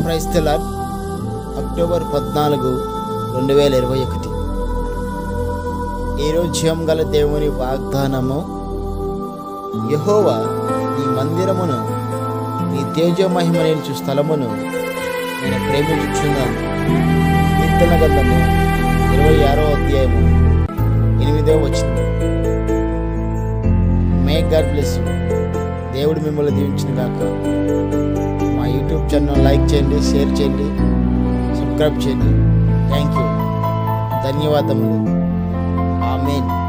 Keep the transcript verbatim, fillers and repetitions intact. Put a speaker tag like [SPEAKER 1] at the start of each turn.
[SPEAKER 1] Praise the lord. October పద్నాలుగు రెండు వేల ఇరవై ఒకటి ఈరోజు జీవం గల దేవుని వాగ్దానము. యెహోవా నీ మందిరమును, నీ తేజోమహిమ నిలుచు స్థలమును నేను ప్రేమించుచున్నాను. కీర్తన గ్రంథము ఇరవై ఆరో అధ్యాయము ఎనిమిదో వచనం. May God bless you. దేవుడు మిమ్మల్ని దీవించును గాక. మా యూట్యూబ్ ఛానల్ లైక్ చేయండి, షేర్ చేయండి, సబ్స్క్రైబ్ చేయండి. Thank you. ధన్యవాదములు. ఆమేన్.